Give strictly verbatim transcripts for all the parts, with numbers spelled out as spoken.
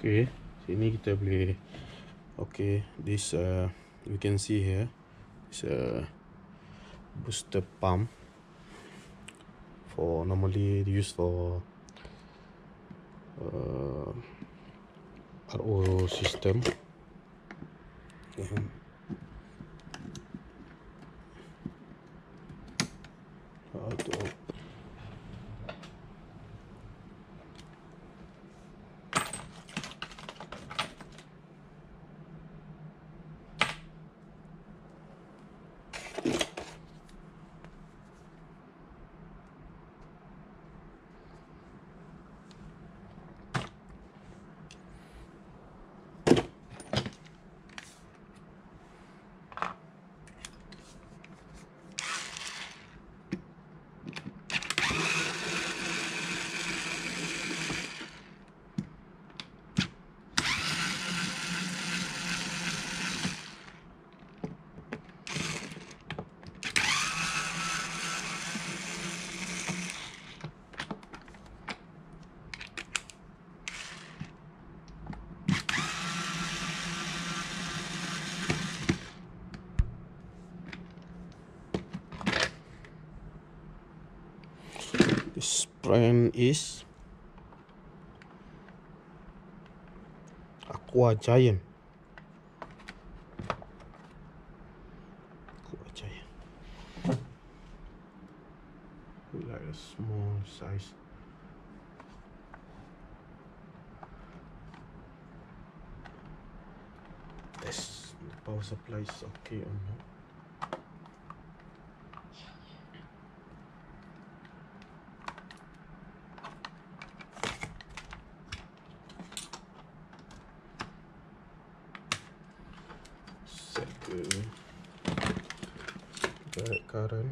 Okay, sini kita boleh. Okay, this uh, you can see here, it's a booster pump for normally used for uh, R O system. And how to open. This brand is Aqua Giant. Aqua Giant. Like a small size. Test the power supply is okay or not. Set the direct current.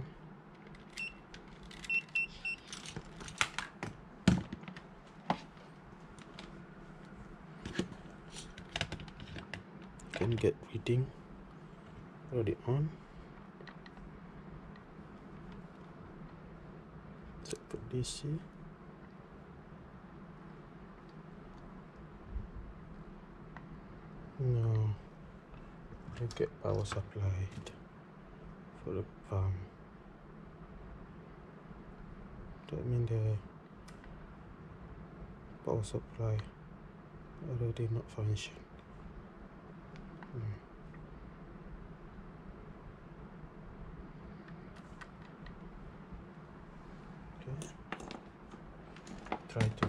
Can get reading. Already on. Set for D C. No. You get power supply for the pump. That means the power supply already not function. Hmm. Okay. Try to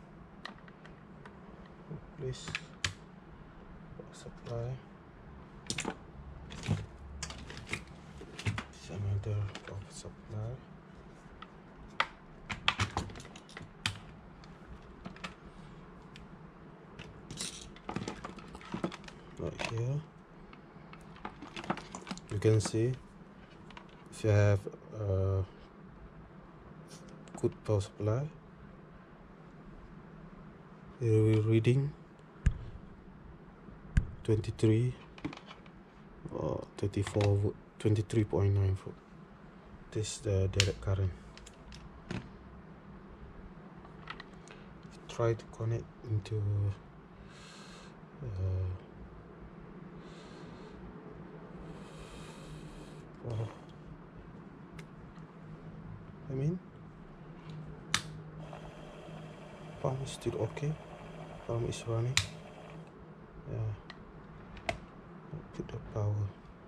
replace power supply. This is another power supply. Right here, you can see if you have a good power supply, it will reading twenty-three or thirty-four volt, twenty-three point nine volt. This is the direct current. Try to connect into uh, oh, I mean, pump is still okay. Pump is running. Yeah. Put the power.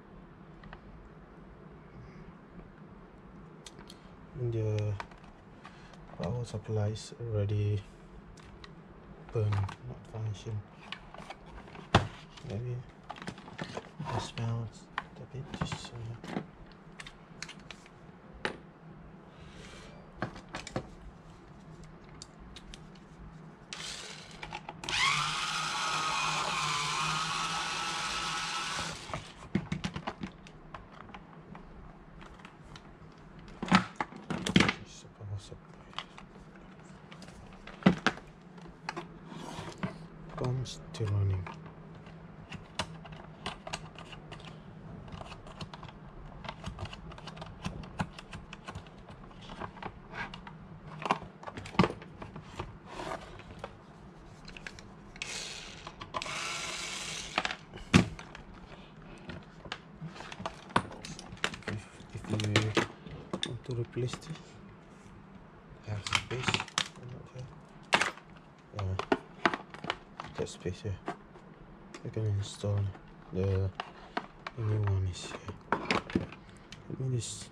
And the power supply is already burn, not function. Maybe the smell a bit just uh, pump still running. replace this. Have space. Okay. Yeah, that space here. I can install the, the new one is here. Let me just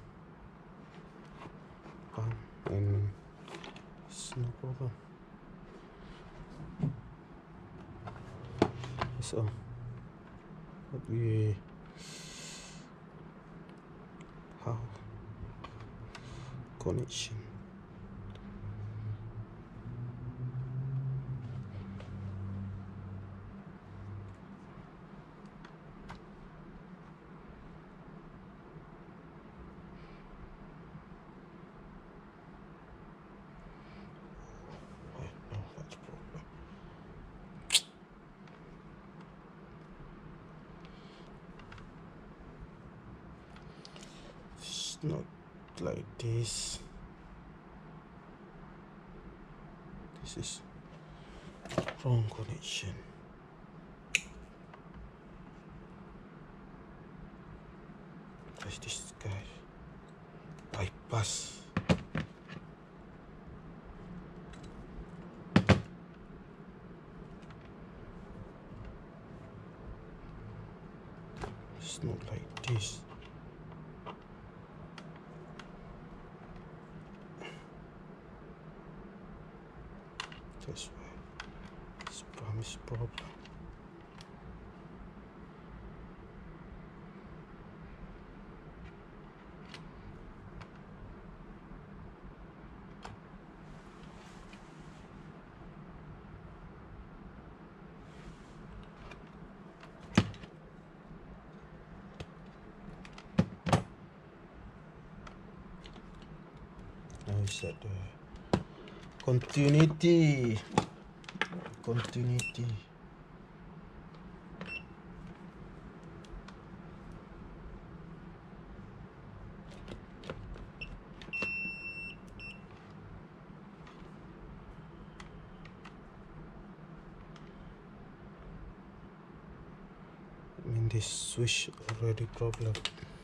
pump and it's no problem. So what we how connection. Not like this. This is wrong connection. What's this guy? Bypass. It's not like this. That's why it's promise problem. Now we set the continuity. Continuity. I mean this switch already problem.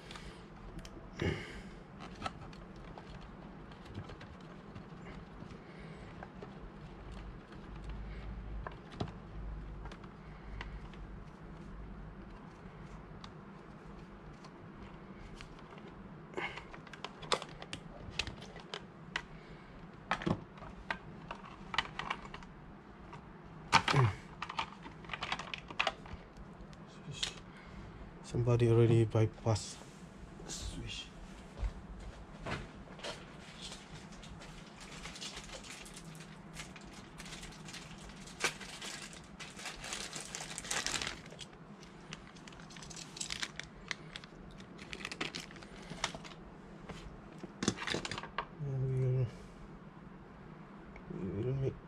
Somebody already bypassed the switch. And we'll, we will make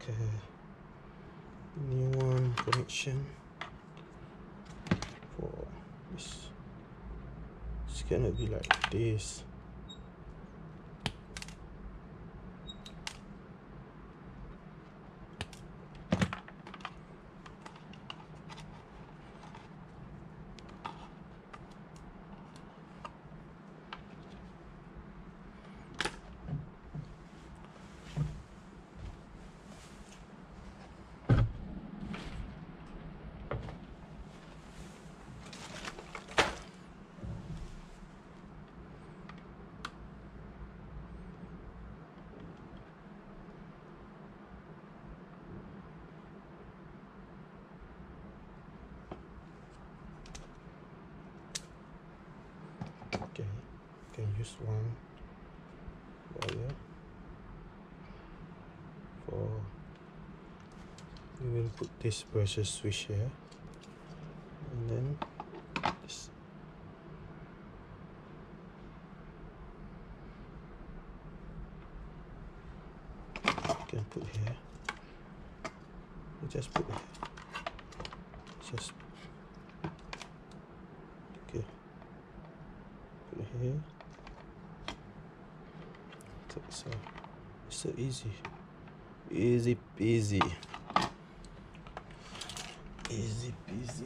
a new one connection for this. It's gonna be like this. Okay, you can use one wire for, we will put this pressure switch here and then this. You can put here, you just put here, just okay. Here, so, so it's so easy, easy peasy, easy peasy.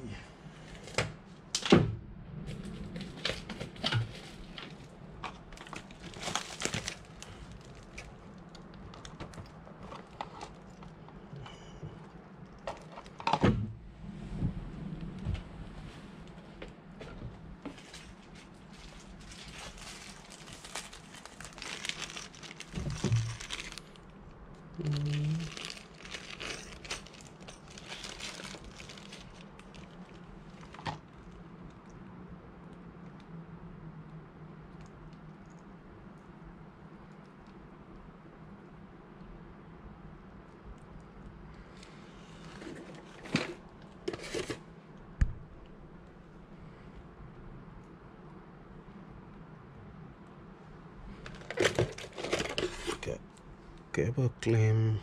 cable clamp.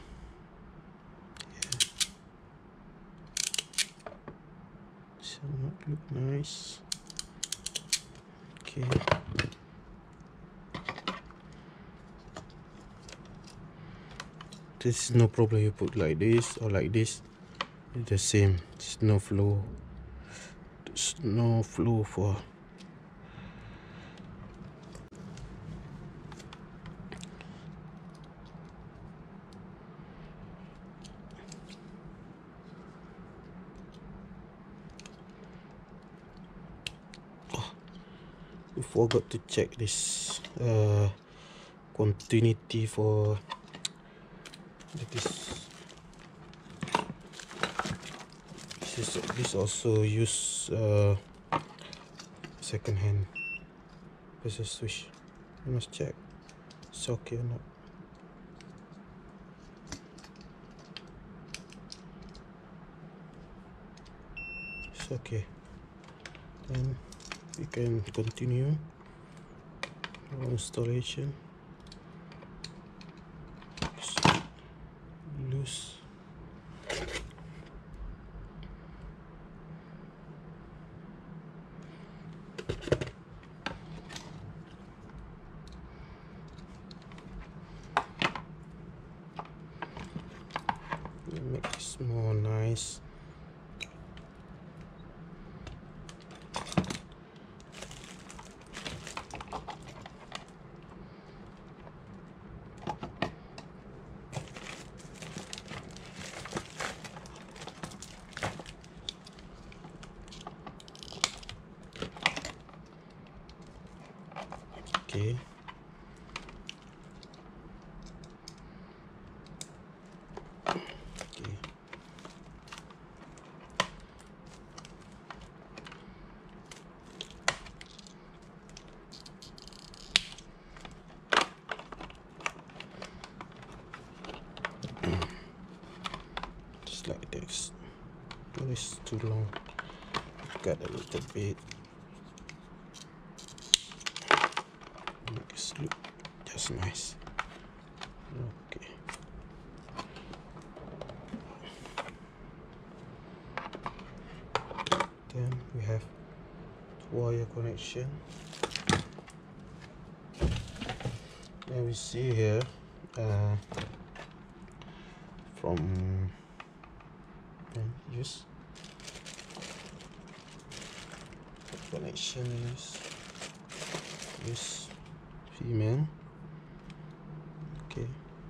So not look nice. Okay. This is no problem. You put like this or like this. It's the same. There's no flow. There's no flow for. You forgot to check this uh, continuity for this. This is this also use uh, second hand. This is switch. You must check it's okay or not. It's okay. Then we can continue our installation. Loose. Make this more nice. Okay. Okay. Just like this. This is too long. Got a little bit. Make this look just nice. Okay. Then we have wire connection. And we see here uh, from uh, use connection is use female. Okay.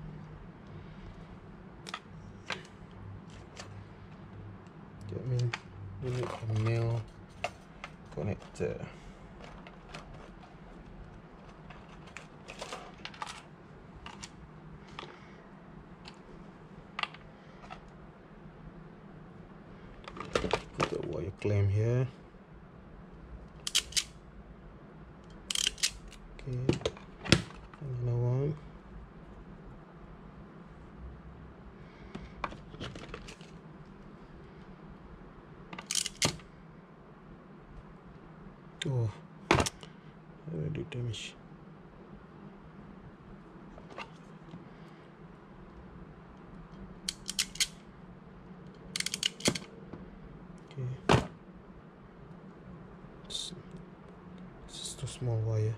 That means we need a male connector. Put the wire clamp here. Okay, another one. Oh, already damaged. Okay, it's, it's too small wire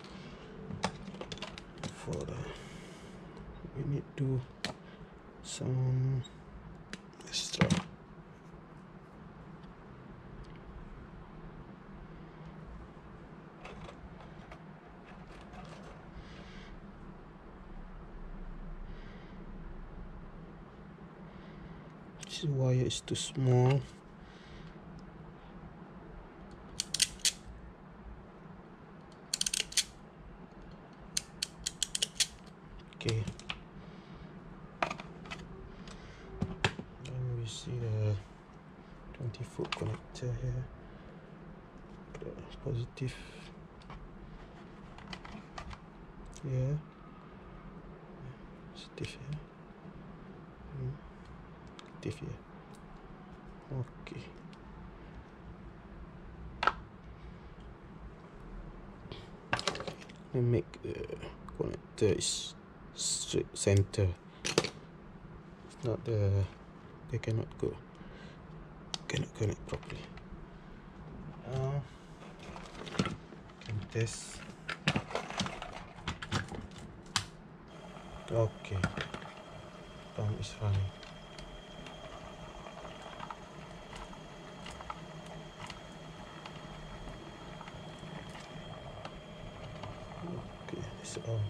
for the. We need to some extra. This wire is too small. Okay. Then we see the twenty foot connector here. The positive here. Positive here. Mm. Active here. Okay. And make the connector is straight center. It's not the, they cannot go, cannot connect properly. Uh, can test. Okay, pump is running. Okay, it's on.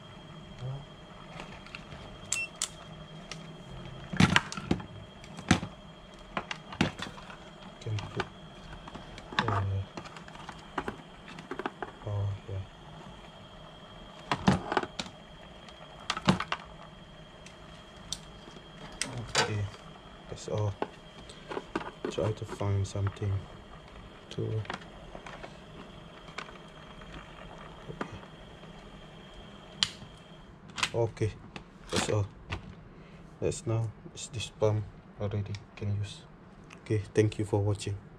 Can put uh, power here. Okay, that's all. Try to find something to. Okay, that's all. That's now. It's this pump already can use. Okay, thank you for watching.